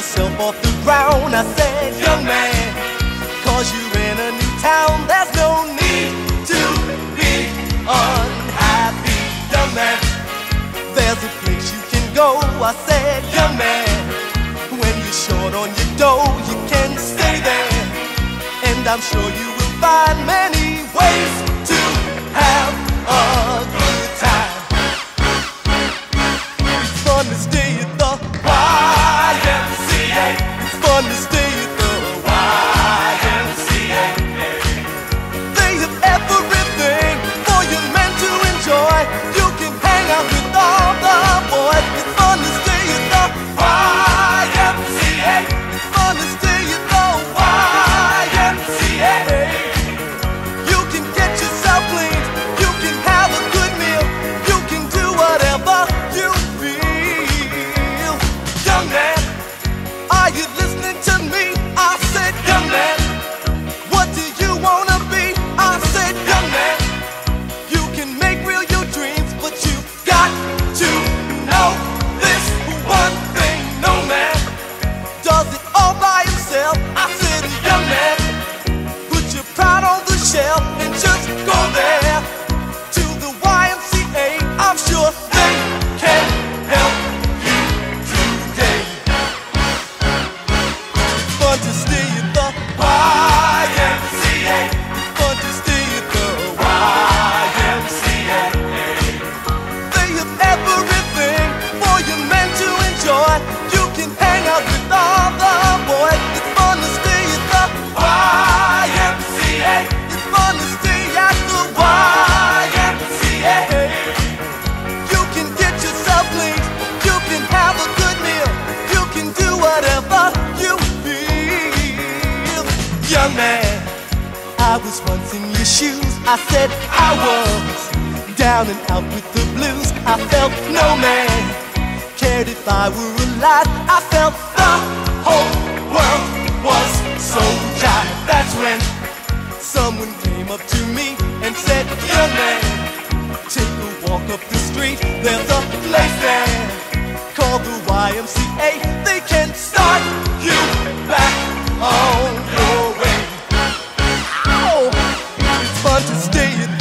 yourself off the ground. I said, young man, cause you're in a new town, there's no need to be unhappy. Young man, there's a place you can go. I said, young man, when you're short on your dough, you can stay there, and I'm sure you will find many ways to have a good time. It's fun to stay at the YMCA. It's fun to stay at the YMCA. They have everything for young men to enjoy. You can hang out with all the boys. It's fun to stay at the YMCA. It's fun to stay at the YMCA. You can get yourself clean. You can have a good meal. You can do whatever you feel. Young man, are you listening to me? I said, young man, what do you wanna be? I said, young man, you can make real your dreams, but you got to know this one thing: no man does it all by himself. I said, young man, put your pride on the shelf and just go there to the YMCA. I'm sure they can help you today. It's fun to stay at the YMCA. It's fun to stay at the YMCA. They have everything for you men to enjoy. You can hang out with all the boys. It's fun to stay at the YMCA. It's fun to stay at the YMCA. You can get yourself clean. You can have a good meal. You can do whatever you feel. Young man, I was once in your shoes. I said I was down and out with the blues. I felt no man cared if I were alive. I felt the whole world was so dry. That's when someone came up to me and said, young man, take a walk up the street. There's a place there called the YMCA. They can start you back on your way. Oh, it's fun to stay at